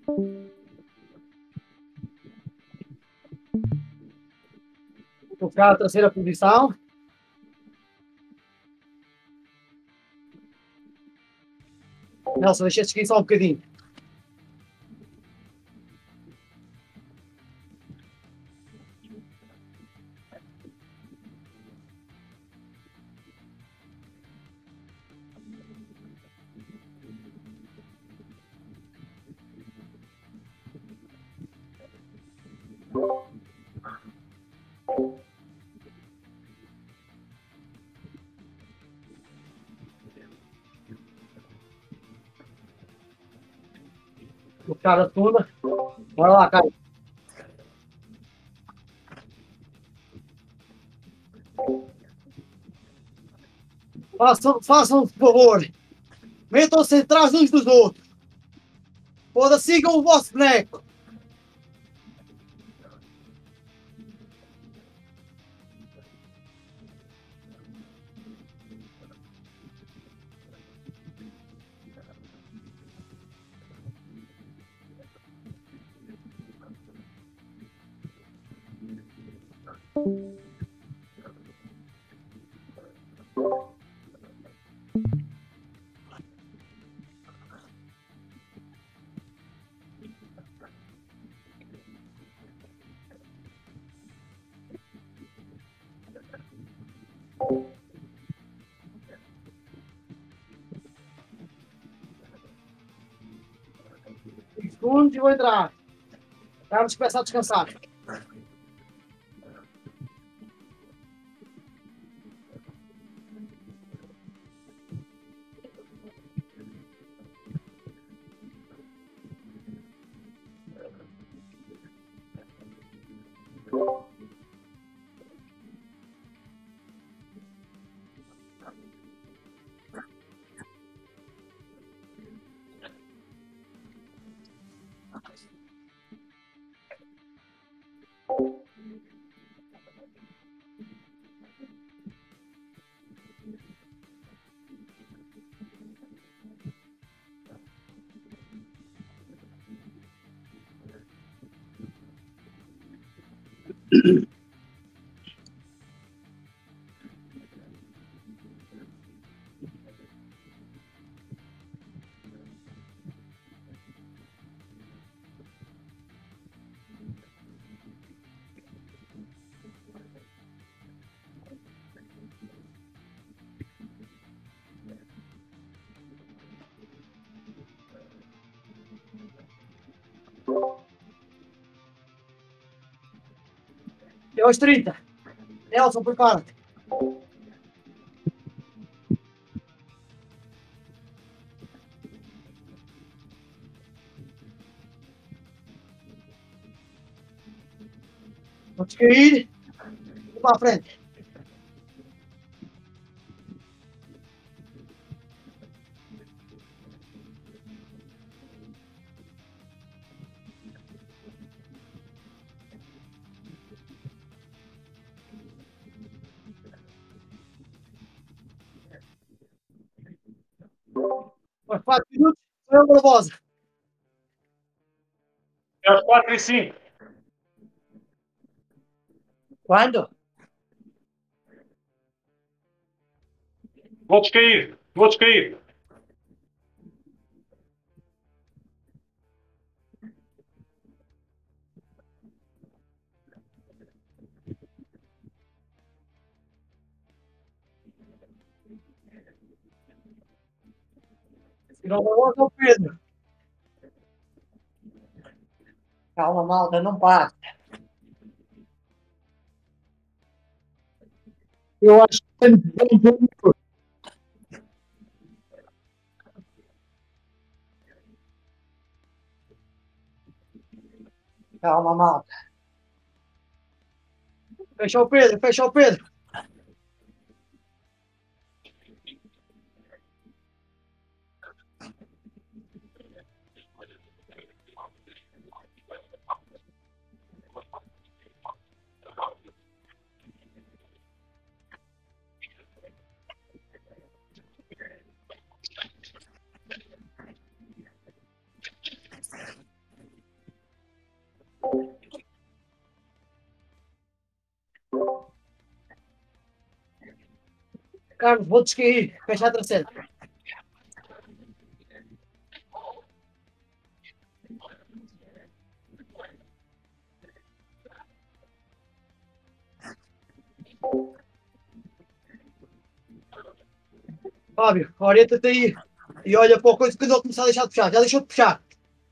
Tocar a terceira posição. Nelson, deixa eu seguir só um bocadinho. Tocar a segunda. Bora lá, cara. Façam, por favor. Metam-se atrás uns dos outros. Foda, sigam o vosso boneco. Segundos e vou entrar. Vamos começar a descansar. É aos 30. Nelson, prepara-te. Vamos cair. Vamos para a frente. Aos 4 minutos, foi o Barbosa. É aos 4 e 5. Quando? Vou descair. Vou descair. Seguir o Barbosa é o Pedro. Calma, malta, não passa. Eu acho que calma, malta. Fecha o Pedro, fecha o Pedro. Carlos, vou descair. Fecha a terceira. Fábio, orienta-te aí. E olha para a coisa quando ele começar a deixar de puxar. Já deixou de puxar.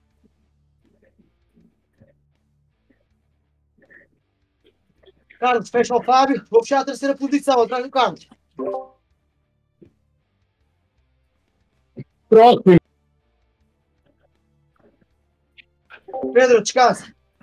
Carlos, fecha o Fábio. Vou fechar a terceira posição atrás do Carlos. Pronto. Pedro, descansa.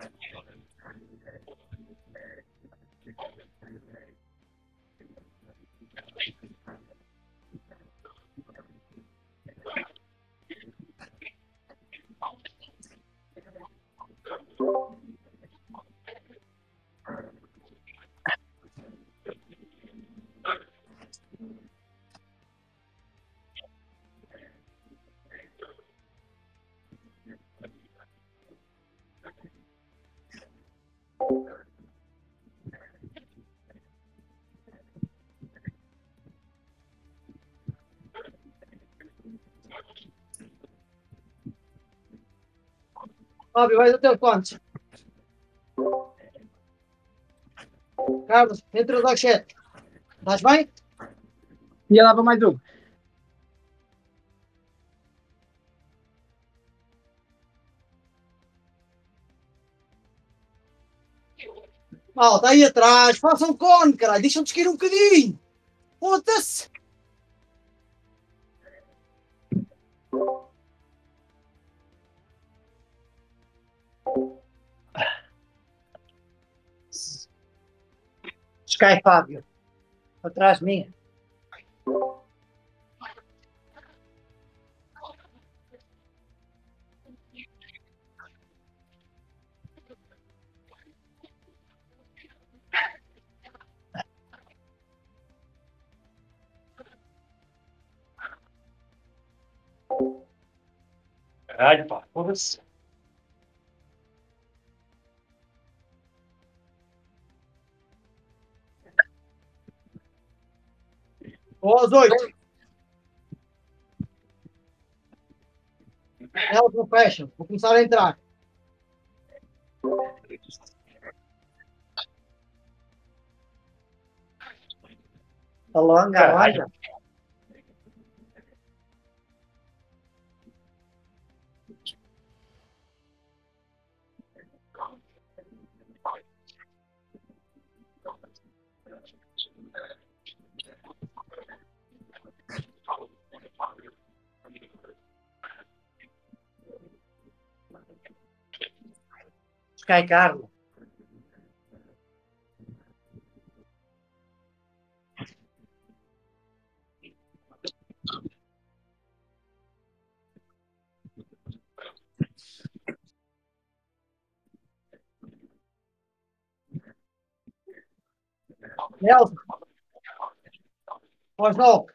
Fábio, vais até quantos? Carlos, entra no 7. Estás bem? E ela vai mais um. Malta, aí atrás. Façam um cone, caralho. Deixam-nos cair um bocadinho. Foda-se. Sky Fábio. Atrás de mim. Caralho, pá. Foda-se. Vou aos 8. Elas não fecham. Vou começar a entrar. Alonga, Caralho. alonga. Sky Carlos. Nelson. Aos 9.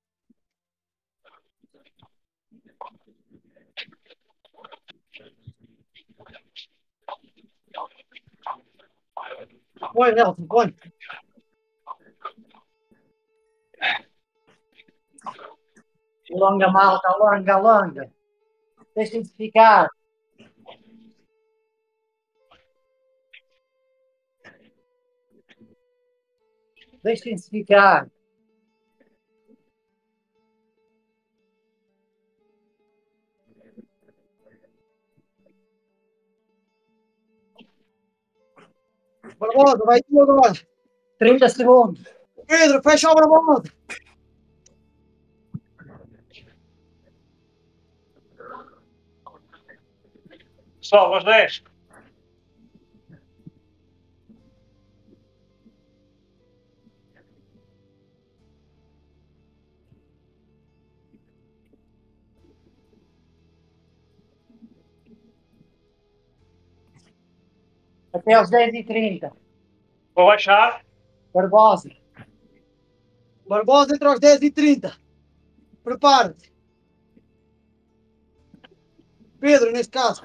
Põe, Nelson, põe. Alonga, malta, alonga, alonga. Deixem-se ficar. Deixem-se ficar. Barbosa, vai tu agora. 30 segundos. Pedro, fecha o Barbosa. Pessoal, aos 10. Até aos 10h30. Vou baixar. Barbosa. Barbosa entre aos 10h30. Prepara-te. Pedro, neste caso.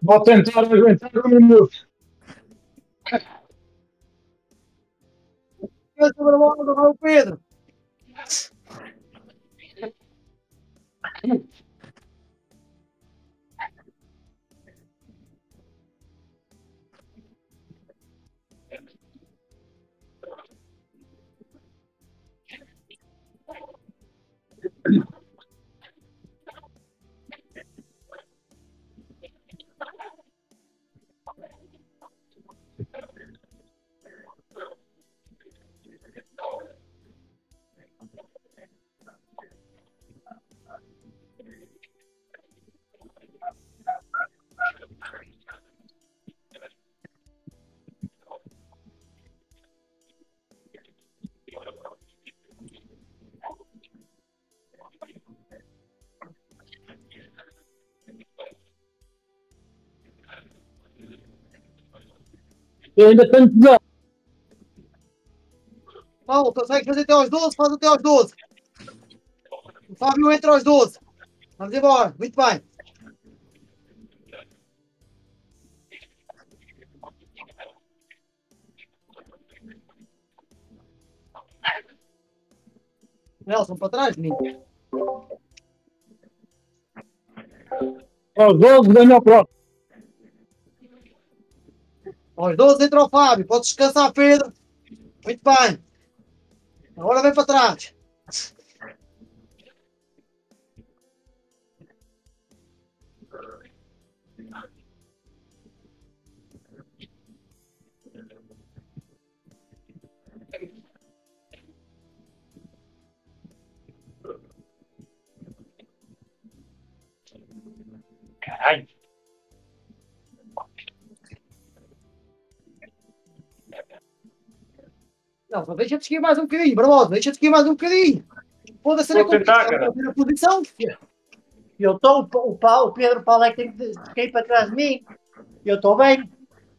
Vou tentar aguentar 1 minuto. Sobre a bola, vai o Pedro. Eu ainda tenho que dar. Paulo, consegue fazer até aos 12? Faz até aos 12. O Fábio entra aos 12. Vamos embora. Muito bem. Nelson, para trás, menino. Aos 12 ganho ao próximo. Aos 12 entra o Fábio. Pode descansar, Pedro. Muito bem. Agora vem para trás. Caralho. Nelson, deixa-te seguir mais um bocadinho. Barbosa, deixa-te seguir mais um bocadinho. Pode ser Vou tentar, cara. a posição. Eu estou, o Pedro Paulo é que tem que cair para trás de mim. Eu estou bem.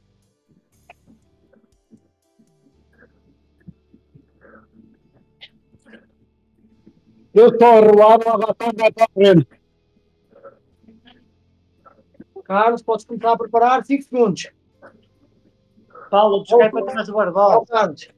Eu estou a rolar, o Agatão vai para a frente. Carlos, podes começar a preparar. 5 segundos. Paulo, descai para trás do Barbosa. Carlos.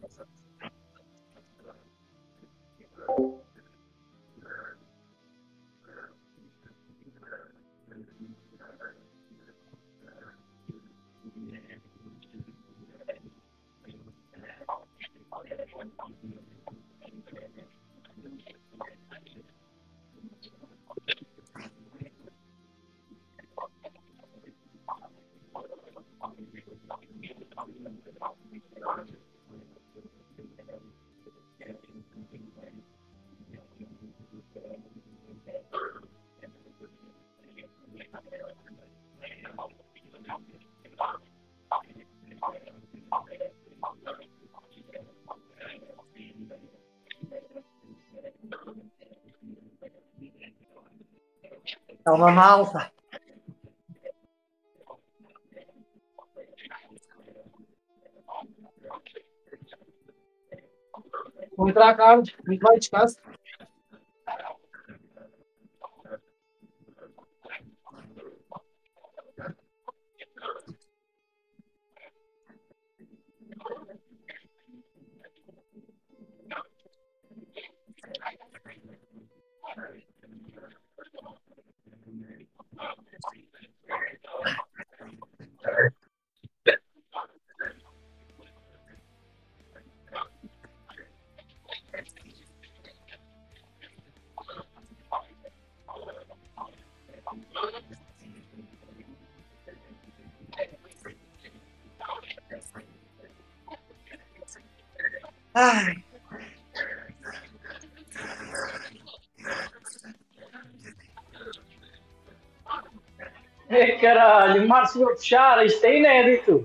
Calma, malta. Vou entrar, Carlos. Muito bem, descansa. Ai, Ei, caralho, Márcio vai fechar, isto é inédito.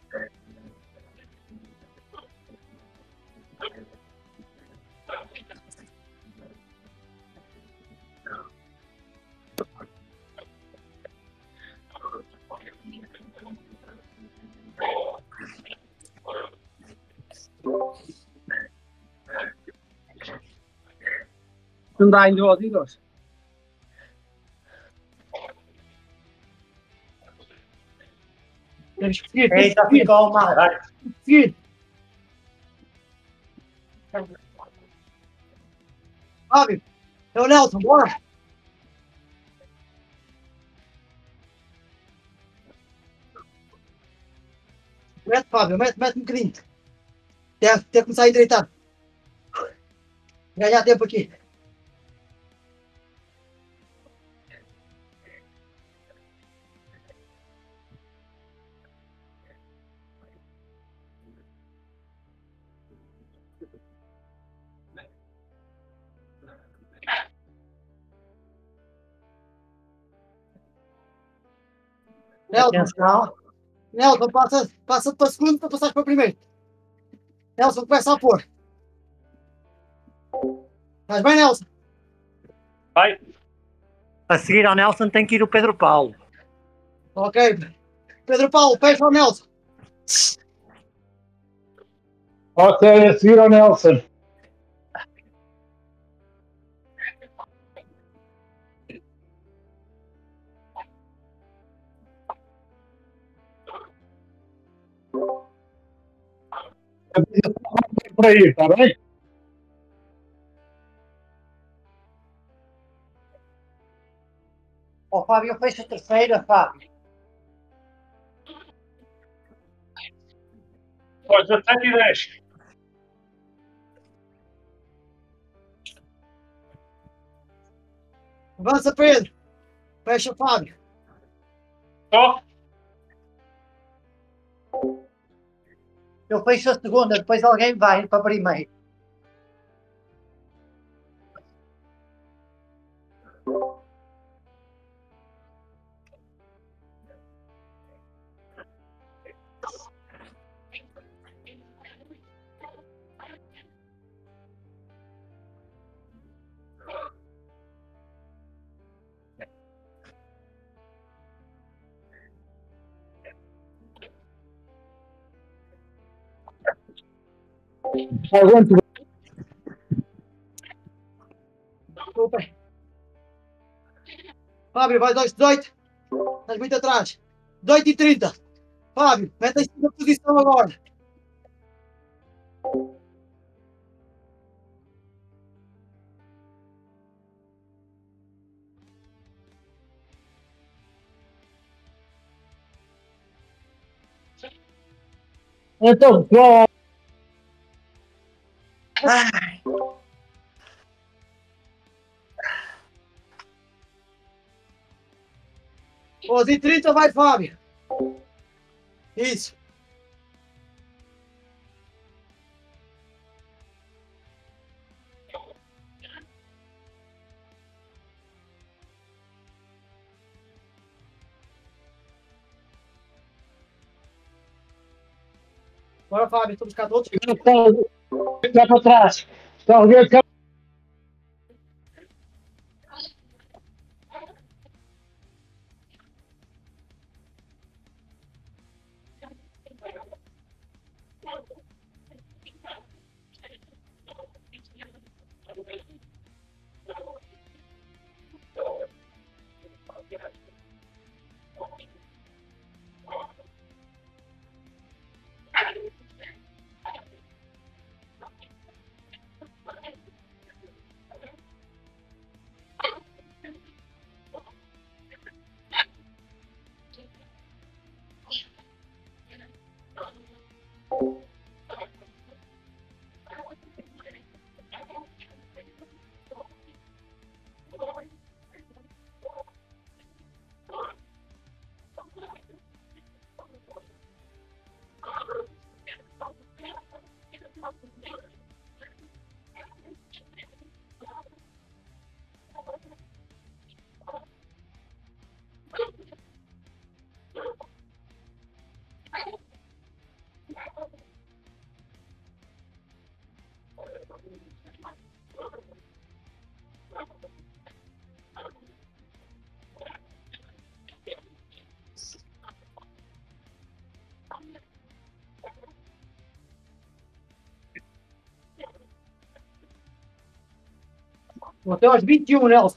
Não dá ainda aos Igors. Temos que seguir, temos Eita, que seguir. ficou mal. Caralho. Seguir. Fábio, é o Nelson, bora. Mete, Fábio, mete um bocadinho. Até começar a endireitar. Ganhar tempo aqui. Nelson, Atenção. Nelson, passa para segundo para passar para primeiro. Nelson, começa a pôr. Estás bem, Nelson? Vai. A seguir ao Nelson tem que ir o Pedro Paulo. Ok. Pedro Paulo, fecha o Nelson. Ok, a seguir ao Nelson. Por aí, está bem? Ó, Fábio, fecha a terceira, Fábio. Ó, 17 e 10. Avança, Pedro. Fecha, Fábio. Só. Eu fecho a segunda, depois alguém vai para primeiro. Aguento. Desculpa. Fábio, vai 2:18. Estás muito atrás. 18:30. Fábio, mete em segunda posição agora. Então, pessoal, Ai, 11:30 vai, Fábio. Isso. Bora, Fábio, estamos cá todos. está para trás. Está a ver que Até aos 21, Nelson.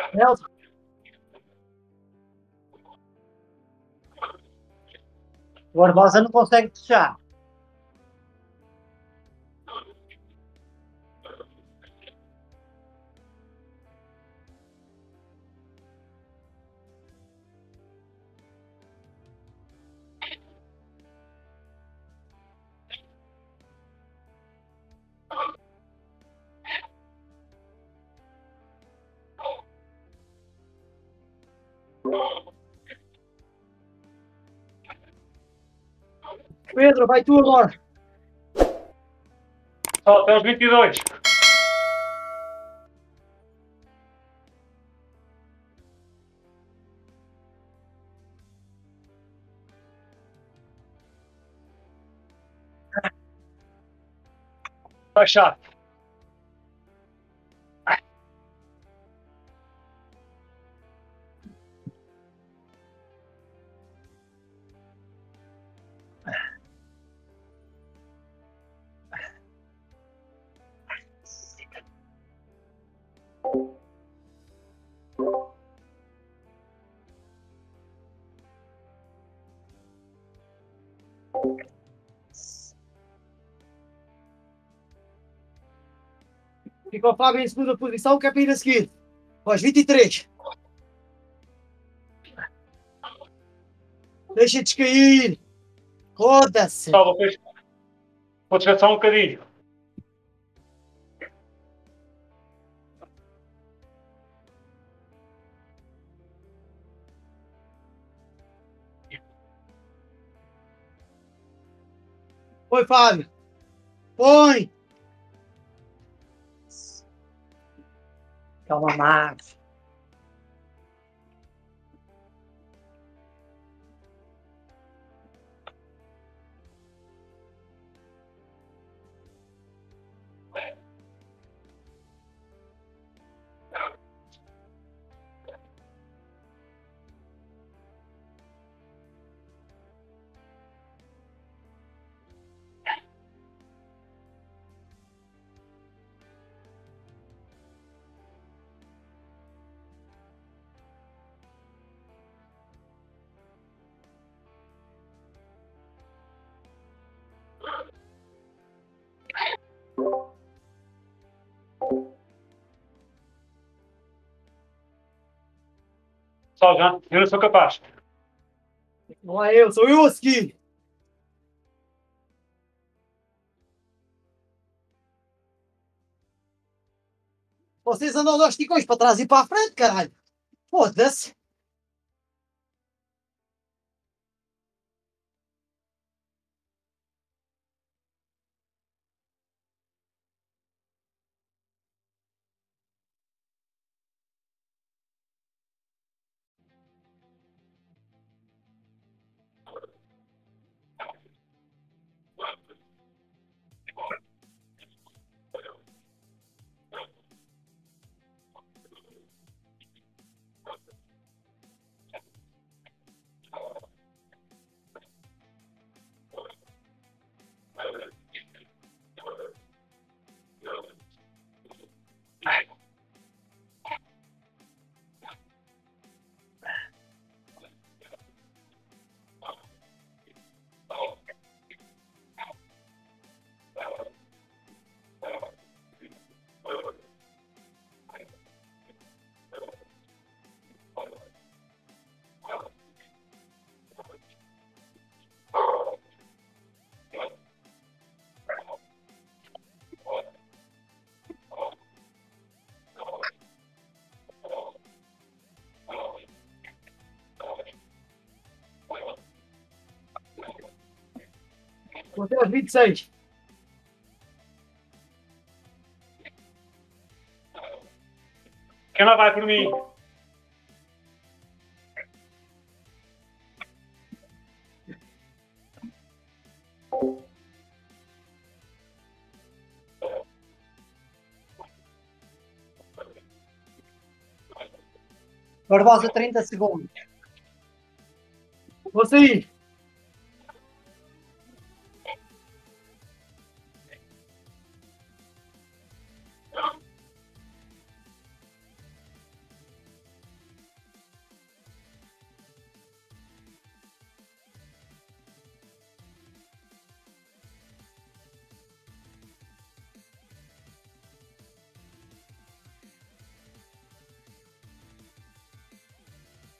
Nelson. O Barbosa não consegue fechar. Pedro, vai tu agora. Só até os 22. Fechado. Fica o Fábio em segunda posição, que é para ir a seguir. Aos 23. Deixa descair. Roda-se. Só vou descansar um bocadinho. Põe, Fábio. Põe. Calma, Max. Só já, eu não sou capaz. Não é eu, sou eu a seguir. Vocês andam aos esticões para trás e para a frente, caralho. Foda-se. Vou até aos 26. Quem lá vai por mim? Barbosa, 30 segundos. Vou sair.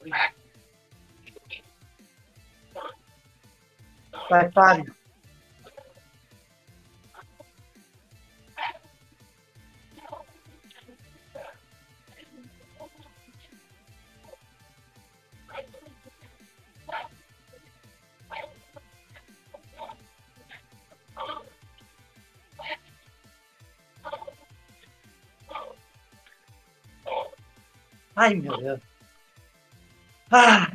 Vai, Fábio. Ai, meu Deus. Ah!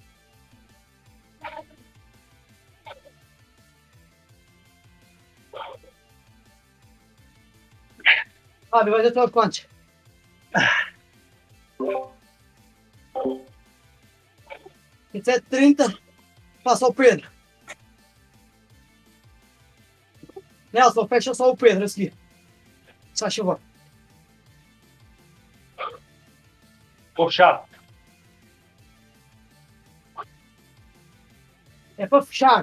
Fábio, vai até quantos? E 30, passa o Pedro. Nelson, fecha só o Pedro a seguir. Se faz favor. Vou fechar. É para fechar.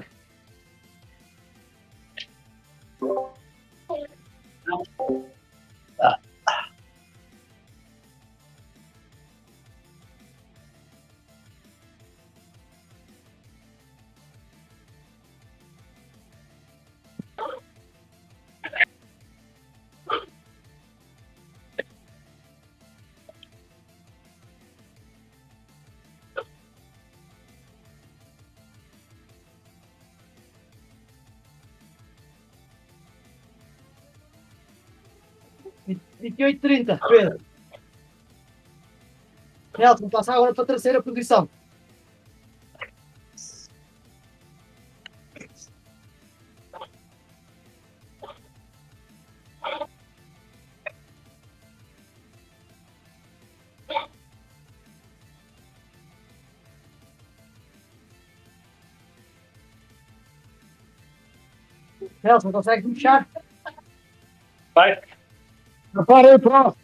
E 28,30, Pedro. Nelson, passa agora para a terceira posição. Nelson, consegue puxar? Vai. Prepara aí, próximo.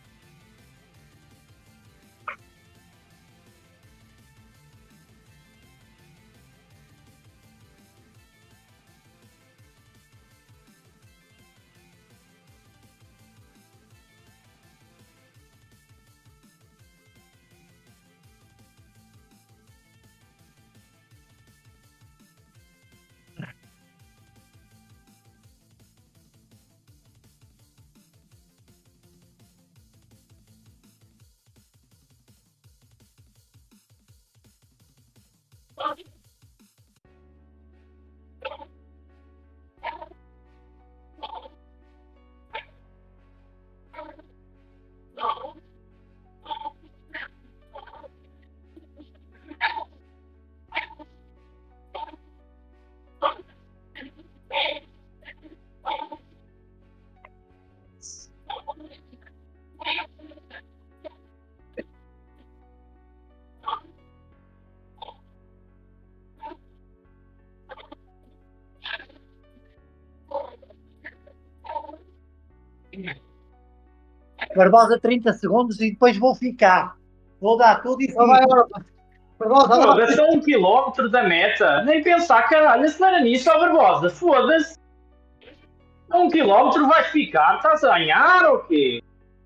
Barbosa 30 segundos e depois vou ficar. Vou dar tudo e Então vai fico. agora. Barbosa, agora. Foda-se, a 1 km da meta. Nem pensar, caralho, se não era nisso, ó Barbosa, foda-se. A 1 km vais ficar, estás a ganhar ou quê?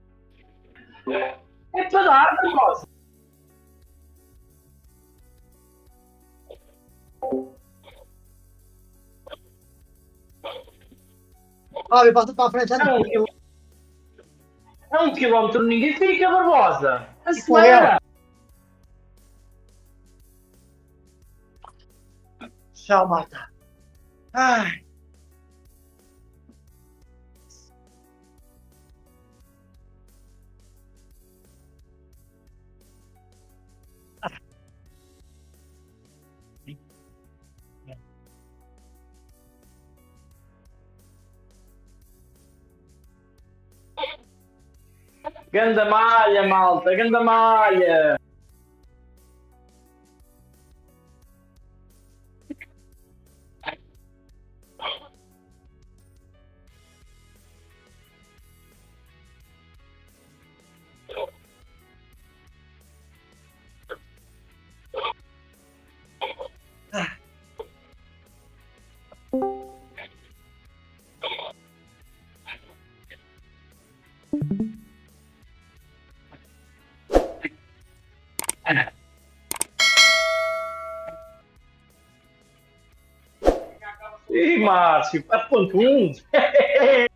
É para dar, Barbosa. Fábio, passa para a frente. A 1 km ninguém fica, Barbosa. Correu. Acelera. Tchau, malta. Ai. Ganda malha, malta, ganda malha. Ih, Márcio, 4.1.